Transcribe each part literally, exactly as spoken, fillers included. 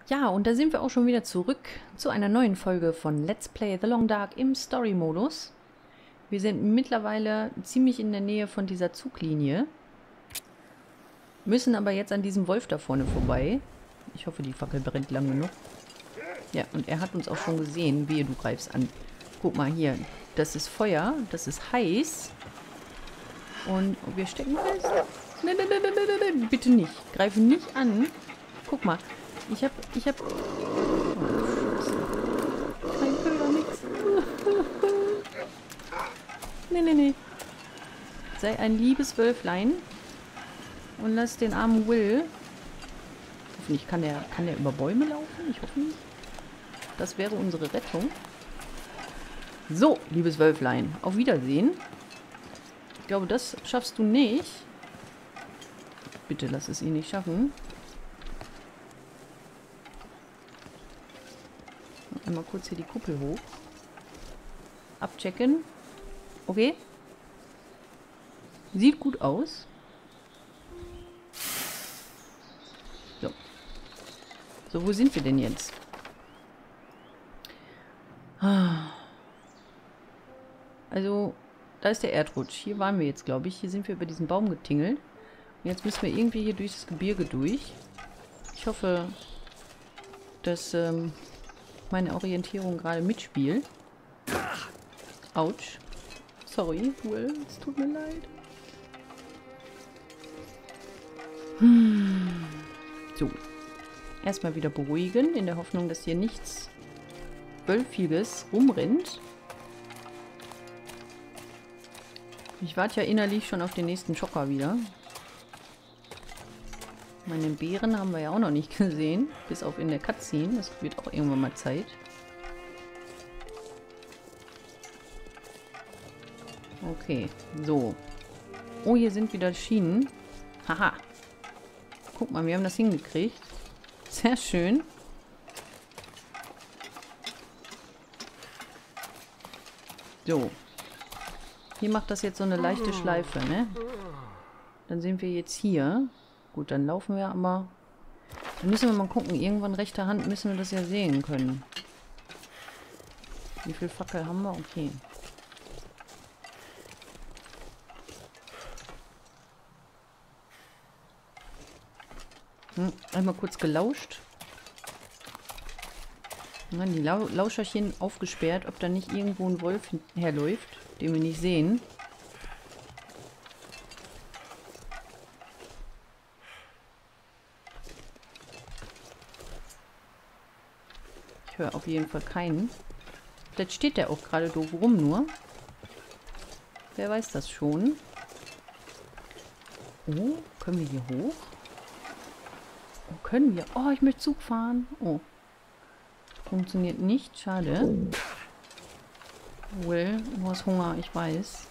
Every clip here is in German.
Ja, und da sind wir auch schon wieder zurück zu einer neuen Folge von Let's Play The Long Dark im Story-Modus. Wir sind mittlerweile ziemlich in der Nähe von dieser Zuglinie, müssen aber jetzt an diesem Wolf da vorne vorbei. Ich hoffe, die Fackel brennt lang genug. Ja, und er hat uns auch schon gesehen. Wehe, du greifst an. Guck mal hier, das ist Feuer, das ist heiß. Und wir stecken fest. Nein, nein, nein, nein, nein, nein, bitte nicht. Greife nicht an. Guck mal, ich hab, ich hab... Oh, kein Köder, nix. Nee, nee, nee. Sei ein liebes Wölflein und lass den armen Will... Hoffentlich kann der, kann der über Bäume laufen. Ich hoffe nicht. Das wäre unsere Rettung. So, liebes Wölflein, auf Wiedersehen. Ich glaube, das schaffst du nicht. Bitte lass es ihn nicht schaffen. Einmal kurz hier die Kuppel hoch. Abchecken. Okay. Sieht gut aus. So. So, wo sind wir denn jetzt? Also, da ist der Erdrutsch. Hier waren wir jetzt, glaube ich. Hier sind wir über diesen Baum getingelt. Und jetzt müssen wir irgendwie hier durch das Gebirge durch. Ich hoffe, dass ähm, meine Orientierung gerade mitspielt. Autsch. Sorry, Will. Es tut mir leid. Hm. So. Erstmal wieder beruhigen, in der Hoffnung, dass hier nichts Wölfiges rumrennt. Ich warte ja innerlich schon auf den nächsten Schocker wieder. Meine Bären haben wir ja auch noch nicht gesehen. Bis auf in der Cutscene. Das wird auch irgendwann mal Zeit. Okay, so. Oh, hier sind wieder Schienen. Haha. Guck mal, wir haben das hingekriegt. Sehr schön. So. Hier macht das jetzt so eine leichte Schleife, ne? Dann sind wir jetzt hier. Gut, dann laufen wir aber... Dann müssen wir mal gucken. Irgendwann rechter Hand müssen wir das ja sehen können. Wie viel Fackel haben wir? Okay. Hm, einmal kurz gelauscht. Und dann die Lau Lauscherchen aufgesperrt, ob da nicht irgendwo ein Wolf herläuft, den wir nicht sehen. Ich höre auf jeden Fall keinen. Vielleicht steht der auch gerade doof rum nur. Wer weiß das schon. Oh, können wir hier hoch? Oh, können wir? Oh, ich möchte Zug fahren. Oh. Funktioniert nicht. Schade. Will, du hast Hunger, ich weiß.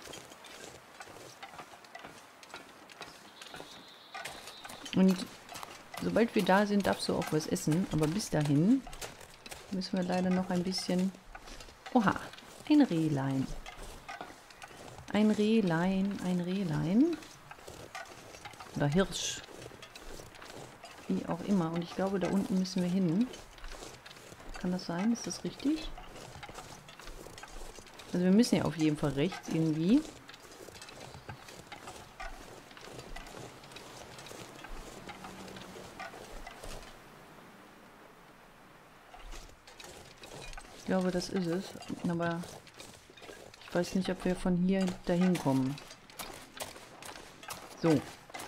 Und sobald wir da sind, darfst du auch was essen. Aber bis dahin müssen wir leider noch ein bisschen... Oha, ein Rehlein. Ein Rehlein, ein Rehlein. Oder Hirsch. Wie auch immer. Und ich glaube, da unten müssen wir hin. Kann das sein? Ist das richtig? Also wir müssen ja auf jeden Fall rechts irgendwie. Ich glaube, das ist es. Aber ich weiß nicht, ob wir von hier dahin kommen. So.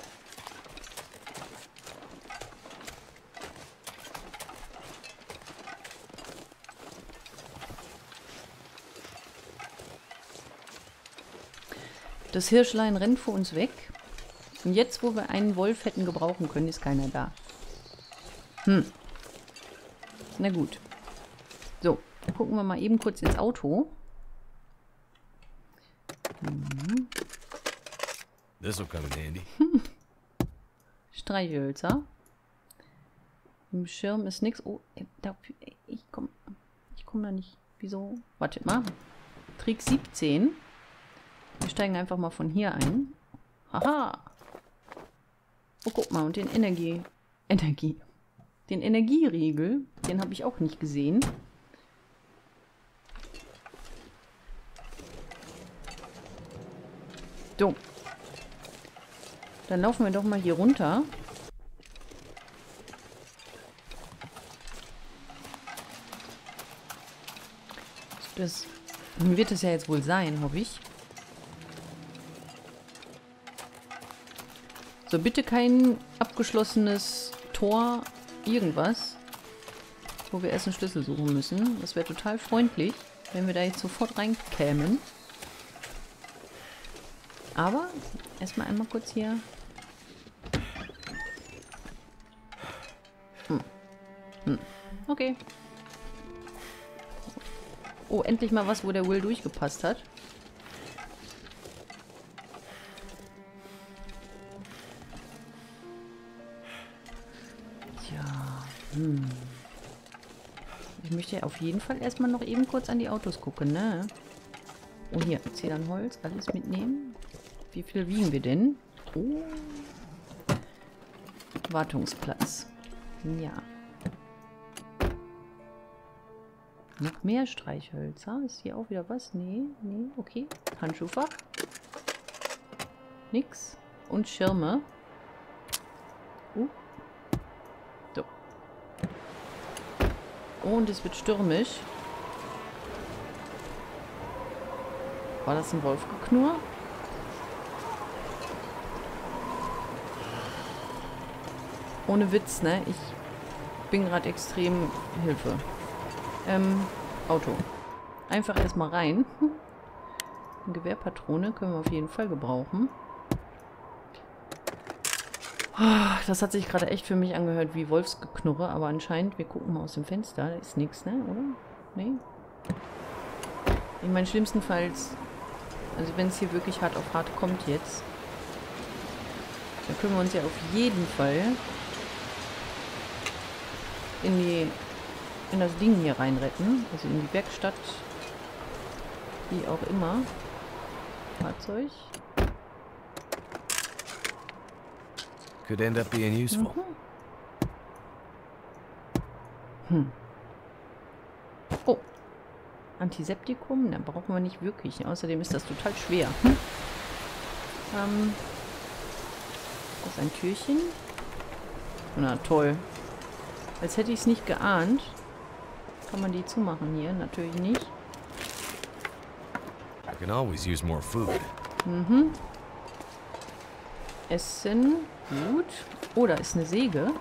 Das Hirschlein rennt vor uns weg. Und jetzt, wo wir einen Wolf hätten gebrauchen können, ist keiner da. Hm. Na gut. So, dann gucken wir mal eben kurz ins Auto. Mhm. This'll come in handy. Streichhölzer. Im Schirm ist nichts. Oh, da, ich komme ich komm da nicht. Wieso? Wartet mal. Trick siebzehn. Wir steigen einfach mal von hier ein. Haha. Oh, guck mal. Und den Energie... Energie. Den Energieriegel, den habe ich auch nicht gesehen. So. Dann laufen wir doch mal hier runter. Das wird es ja jetzt wohl sein, hoffe ich. So, bitte kein abgeschlossenes Tor, irgendwas, wo wir erst einen Schlüssel suchen müssen. Das wäre total freundlich, wenn wir da jetzt sofort reinkämen. Aber erstmal einmal kurz hier. Hm. Hm. Okay. Oh, endlich mal was, wo der Will durchgepasst hat. Tja, hm. Ich möchte ja auf jeden Fall erstmal noch eben kurz an die Autos gucken, ne? Oh, hier, Zedernholz, alles mitnehmen. Wie viel wiegen wir denn? Oh. Wartungsplatz. Ja. Noch mehr Streichhölzer. Ist hier auch wieder was? Nee, nee, okay. Handschuhfach. Nix. Und Schirme. Uh. So. Und es wird stürmisch. War das ein Wolfgeknurr? Ohne Witz, ne? Ich bin gerade extrem... Hilfe. Ähm, Auto. Einfach erstmal rein. Eine Gewehrpatrone können wir auf jeden Fall gebrauchen. Das hat sich gerade echt für mich angehört wie Wolfsgeknurre, aber anscheinend, wir gucken mal aus dem Fenster, da ist nichts, ne? Oder? Nee? Ich meine, schlimmstenfalls, also wenn es hier wirklich hart auf hart kommt jetzt, dann können wir uns ja auf jeden Fall in die in das Ding hier reinretten. Also in die Werkstatt. Wie auch immer. Fahrzeug. Could end up being useful. Mhm. Hm. Oh. Antiseptikum? Da brauchen wir nicht wirklich. Außerdem ist das total schwer. Hm? Ähm. Das ist ein Türchen. Na toll. Als hätte ich es nicht geahnt. Kann man die zumachen hier? Natürlich nicht. I can always use more food. Mhm. Essen. Gut. Oh, da ist eine Säge.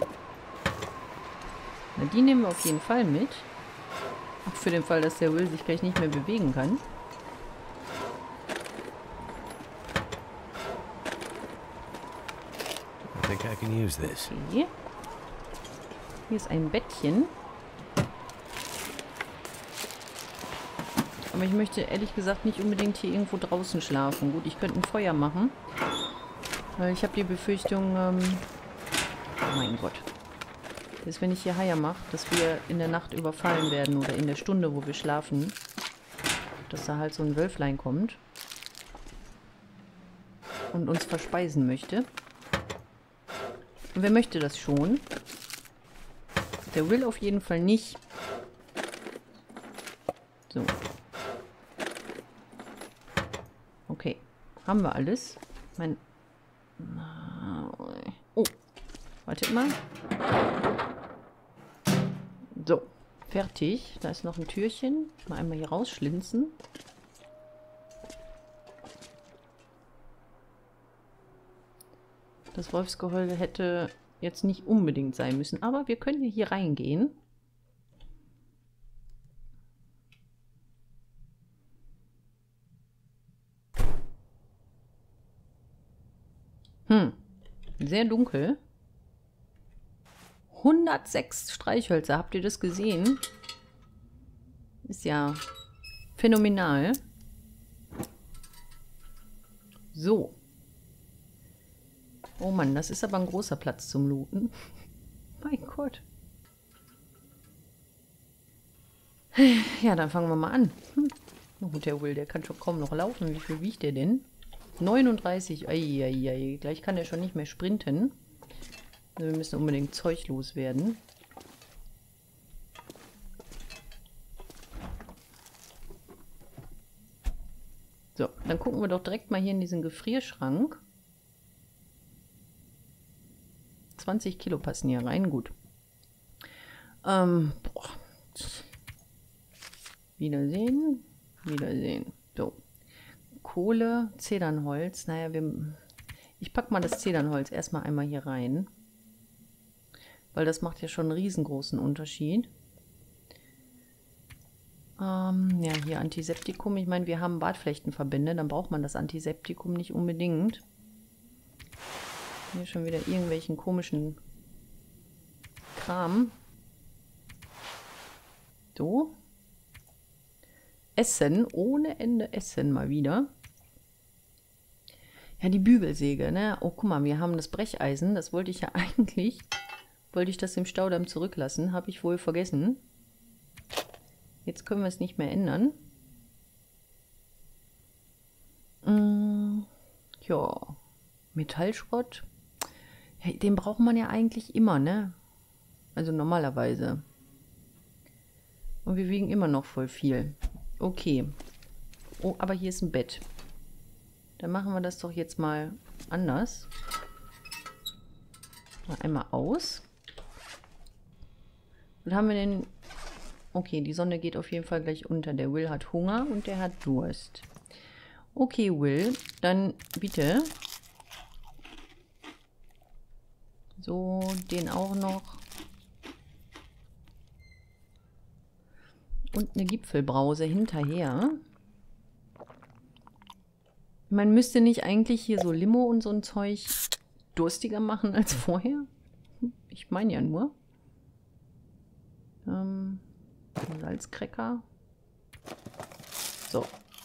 Na, die nehmen wir auf jeden Fall mit. Auch für den Fall, dass der Will sich gleich nicht mehr bewegen kann. I think I can use this. Okay. Hier ist ein Bettchen. Aber ich möchte ehrlich gesagt nicht unbedingt hier irgendwo draußen schlafen. Gut, ich könnte ein Feuer machen. Weil ich habe die Befürchtung, ähm oh mein Gott. Dass wenn ich hier Heier mache, dass wir in der Nacht überfallen werden oder in der Stunde, wo wir schlafen. Dass da halt so ein Wölflein kommt. Und uns verspeisen möchte. Und wer möchte das schon? Der Will auf jeden Fall nicht. So. Okay. Haben wir alles? Mein... Oh. Wartet mal. So. Fertig. Da ist noch ein Türchen. Mal einmal hier rausschlinzen. Das Wolfsgeheul hätte jetzt nicht unbedingt sein müssen. Aber wir können ja hier reingehen. Hm. Sehr dunkel. hundertsechs Streichhölzer. Habt ihr das gesehen? Ist ja phänomenal. So. Oh Mann, das ist aber ein großer Platz zum Looten. Mein Gott. Ja, dann fangen wir mal an. Hm. Oh, der Will, der kann schon kaum noch laufen. Wie viel wiegt der denn? neununddreißig. Eieiei. Gleich kann er schon nicht mehr sprinten. Also wir müssen unbedingt Zeug loswerden. So, dann gucken wir doch direkt mal hier in diesen Gefrierschrank. zwanzig Kilo passen hier rein, gut. Ähm, boah. Wiedersehen, wiedersehen. So, Kohle, Zedernholz. Naja, wir, ich packe mal das Zedernholz erstmal einmal hier rein. Weil das macht ja schon einen riesengroßen Unterschied. Ähm, ja, hier Antiseptikum. Ich meine, wir haben Bartflechtenverbände, dann braucht man das Antiseptikum nicht unbedingt. Hier schon wieder irgendwelchen komischen Kram. So. Essen, ohne Ende Essen mal wieder. Ja, die Bügelsäge, ne? Oh, guck mal, wir haben das Brecheisen. Das wollte ich ja eigentlich, wollte ich das im Staudamm zurücklassen. Habe ich wohl vergessen. Jetzt können wir es nicht mehr ändern. Mm, ja, Metallschrott. Ja, den braucht man ja eigentlich immer, ne? Also normalerweise. Und wir wiegen immer noch voll viel. Okay. Oh, aber hier ist ein Bett. Dann machen wir das doch jetzt mal anders. Mal einmal aus. Was haben wir denn? Okay, die Sonne geht auf jeden Fall gleich unter. Der Will hat Hunger und der hat Durst. Okay, Will, dann bitte. So, den auch noch. Und eine Gipfelbrause hinterher. Man müsste nicht eigentlich hier so Limo und so ein Zeug durstiger machen als vorher? Ich meine ja nur. Ähm, Salzcracker. So.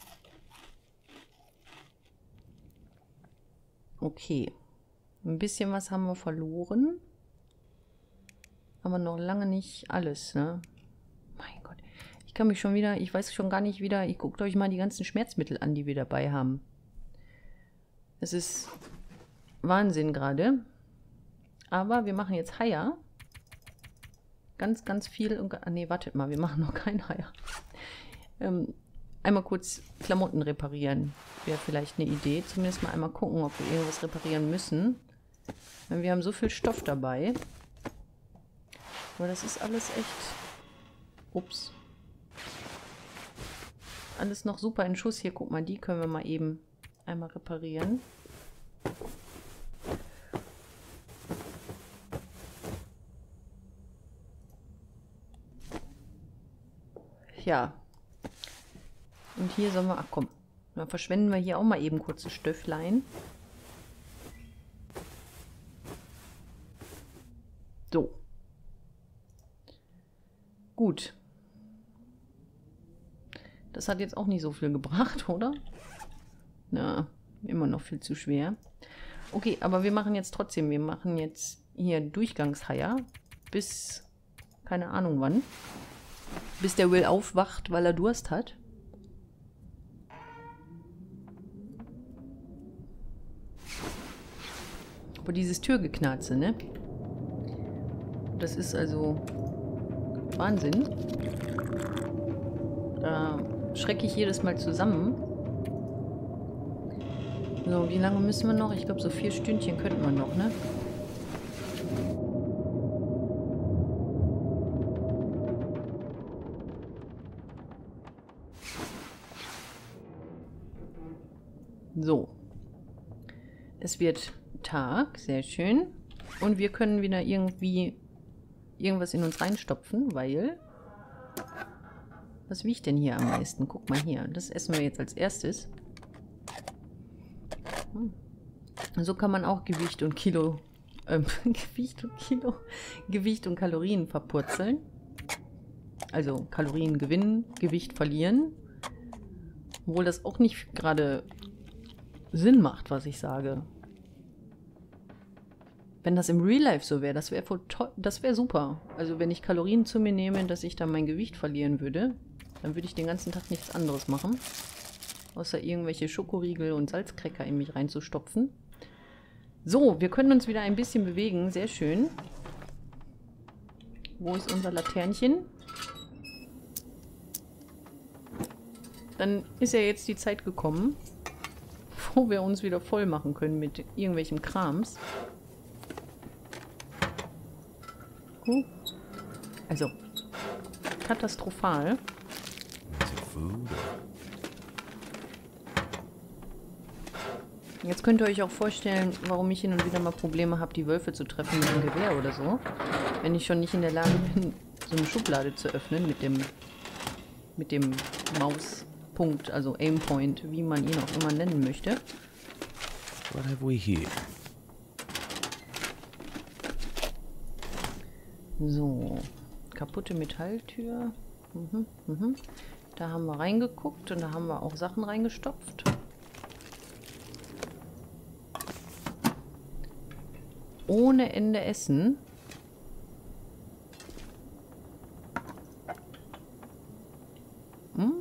Okay. Ein bisschen was haben wir verloren. Aber noch lange nicht alles, ne? Mein Gott. Ich kann mich schon wieder, ich weiß schon gar nicht wieder, ich guckt euch mal die ganzen Schmerzmittel an, die wir dabei haben. Es ist Wahnsinn gerade. Aber wir machen jetzt Haier. Ganz, ganz viel. Und, ah, nee, wartet mal, wir machen noch kein Haier. Ähm, einmal kurz Klamotten reparieren. Wäre vielleicht eine Idee. Zumindest mal einmal gucken, ob wir irgendwas reparieren müssen. Denn wir haben so viel Stoff dabei. Aber das ist alles echt... Ups. Alles noch super in Schuss. Hier, guck mal, die können wir mal eben einmal reparieren. Ja. Und hier sollen wir... Ach komm. Dann verschwenden wir hier auch mal eben kurz ein Stöfflein. So. Gut. Das hat jetzt auch nicht so viel gebracht, oder? Na, immer noch viel zu schwer. Okay, aber wir machen jetzt trotzdem, wir machen jetzt hier Durchgangshaier bis, keine Ahnung wann, bis der Will aufwacht, weil er Durst hat. Aber dieses Türgeknarze, ne? Das ist also Wahnsinn. Da schrecke ich jedes Mal zusammen. So, wie lange müssen wir noch? Ich glaube, so vier Stündchen könnten wir noch, ne? So. Es wird Tag, sehr schön. Und wir können wieder irgendwie irgendwas in uns reinstopfen, weil... Was wiegt denn hier am meisten? Guck mal hier. Das essen wir jetzt als erstes. Hm. So kann man auch Gewicht und Kilo... Ähm, Gewicht und Kilo... Gewicht und Kalorien verpurzeln. Also Kalorien gewinnen, Gewicht verlieren. Obwohl das auch nicht gerade Sinn macht, was ich sage. Wenn das im Real Life so wäre, das wäre das wäre super. Also wenn ich Kalorien zu mir nehme, dass ich dann mein Gewicht verlieren würde, dann würde ich den ganzen Tag nichts anderes machen. Außer irgendwelche Schokoriegel und Salzcracker in mich reinzustopfen. So, wir können uns wieder ein bisschen bewegen. Sehr schön. Wo ist unser Laternchen? dann ist ja jetzt die Zeit gekommen, wo wir uns wieder voll machen können mit irgendwelchem Krams. Uh. Also, katastrophal. Is it food? Jetzt könnt ihr euch auch vorstellen, warum ich hin und wieder mal Probleme habe, die Wölfe zu treffen mit dem Gewehr oder so. Wenn ich schon nicht in der Lage bin, so eine Schublade zu öffnen mit dem, mit dem Mauspunkt, also Aimpoint, wie man ihn auch immer nennen möchte. What have we here? So, kaputte Metalltür. Mhm, mhm. Da haben wir reingeguckt und da haben wir auch Sachen reingestopft. Ohne Ende Essen. Hm.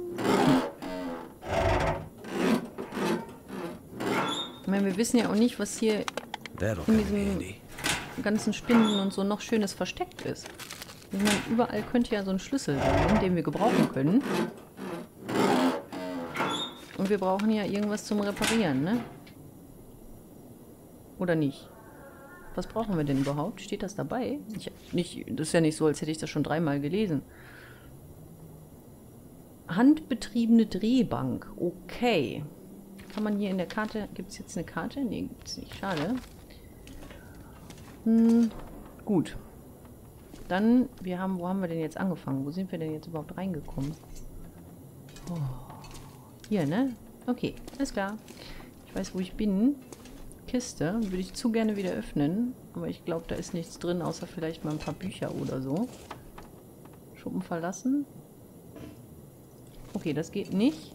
Ich meine, wir wissen ja auch nicht, was hier That'll in come diesem handy. ganzen Spinden und so noch Schönes versteckt ist. Ich meine, überall könnte ja so ein Schlüssel sein, den wir gebrauchen können. Und wir brauchen ja irgendwas zum Reparieren, ne? Oder nicht? Was brauchen wir denn überhaupt? Steht das dabei? Ich, nicht, das ist ja nicht so, als hätte ich das schon dreimal gelesen. Handbetriebene Drehbank. Okay. Kann man hier in der Karte... Gibt es jetzt eine Karte? Nee, gibt es nicht. Schade. Hm, gut. Dann, wir haben... Wo haben wir denn jetzt angefangen? Wo sind wir denn jetzt überhaupt reingekommen? Oh. Hier, ne? Okay, alles klar. Ich weiß, wo ich bin. Kiste würde ich zu gerne wieder öffnen, aber ich glaube, da ist nichts drin, außer vielleicht mal ein paar Bücher oder so. Schuppen verlassen. Okay, das geht nicht.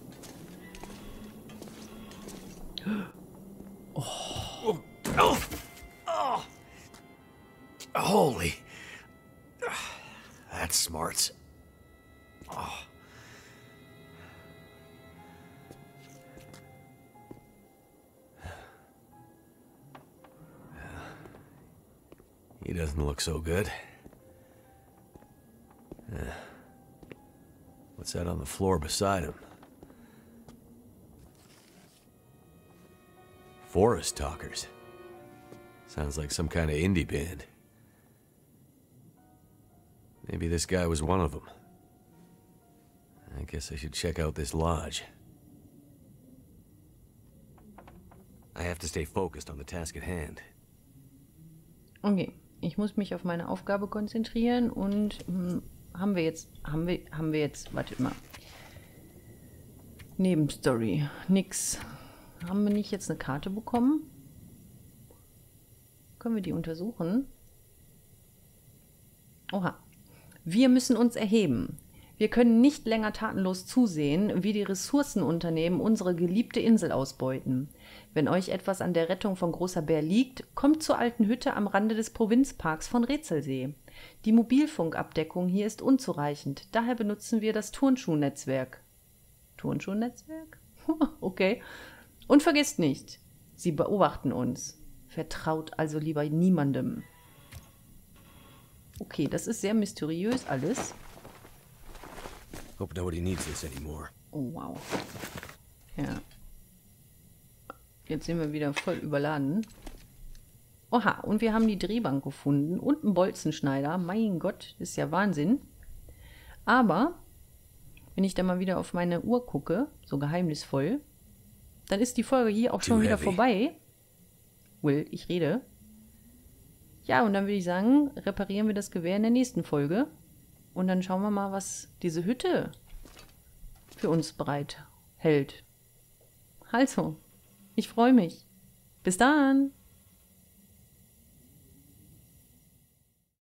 Oh. Oh. Oh. Holy. That's smart. Oh. He doesn't look so good. Uh, what's that on the floor beside him? Forest Talkers. Sounds like some kind of indie band. Maybe this guy was one of them. I guess I should check out this lodge. I have to stay focused on the task at hand. Okay. Ich muss mich auf meine Aufgabe konzentrieren und hm, haben wir jetzt, haben wir, haben wir jetzt, warte mal. Nebenstory. Nix. Haben wir nicht jetzt eine Karte bekommen? Können wir die untersuchen? Oha. Wir müssen uns erheben. Wir können nicht länger tatenlos zusehen, wie die Ressourcenunternehmen unsere geliebte Insel ausbeuten. Wenn euch etwas an der Rettung von Großer Bär liegt, kommt zur alten Hütte am Rande des Provinzparks von Rätselsee. Die Mobilfunkabdeckung hier ist unzureichend, daher benutzen wir das Turnschuhnetzwerk. Turnschuhnetzwerk? Okay. Und vergesst nicht, sie beobachten uns. Vertraut also lieber niemandem. Okay, das ist sehr mysteriös alles. Hope nobody needs this anymore. Oh, wow. Ja. Jetzt sind wir wieder voll überladen. Oha, und wir haben die Drehbank gefunden und einen Bolzenschneider. Mein Gott, das ist ja Wahnsinn. Aber, wenn ich dann mal wieder auf meine Uhr gucke, so geheimnisvoll, dann ist die Folge hier auch schon wieder vorbei. Will, ich rede. Ja, und dann würde ich sagen, reparieren wir das Gewehr in der nächsten Folge. Und dann schauen wir mal, was diese Hütte für uns bereit hält. Also, ich freue mich. Bis dann!